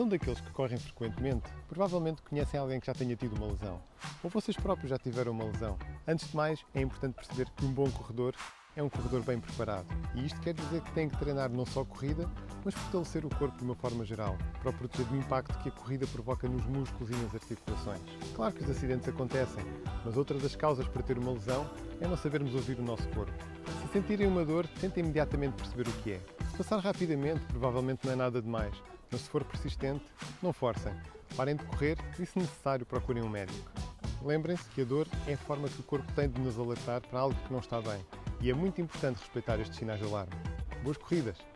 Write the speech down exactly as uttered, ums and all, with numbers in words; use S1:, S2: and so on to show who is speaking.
S1: são daqueles que correm frequentemente, provavelmente conhecem alguém que já tenha tido uma lesão. Ou vocês próprios já tiveram uma lesão. Antes de mais, é importante perceber que um bom corredor é um corredor bem preparado. E isto quer dizer que tem que treinar não só corrida, mas fortalecer o corpo de uma forma geral, para o proteger do impacto que a corrida provoca nos músculos e nas articulações. Claro que os acidentes acontecem, mas outra das causas para ter uma lesão é não sabermos ouvir o nosso corpo. Se sentirem uma dor, tentem imediatamente perceber o que é. Se passar rapidamente, provavelmente não é nada demais, mas se for persistente, não forcem. Parem de correr e, se necessário, procurem um médico. Lembrem-se que a dor é a forma que o corpo tem de nos alertar para algo que não está bem, e é muito importante respeitar estes sinais de alarme. Boas corridas!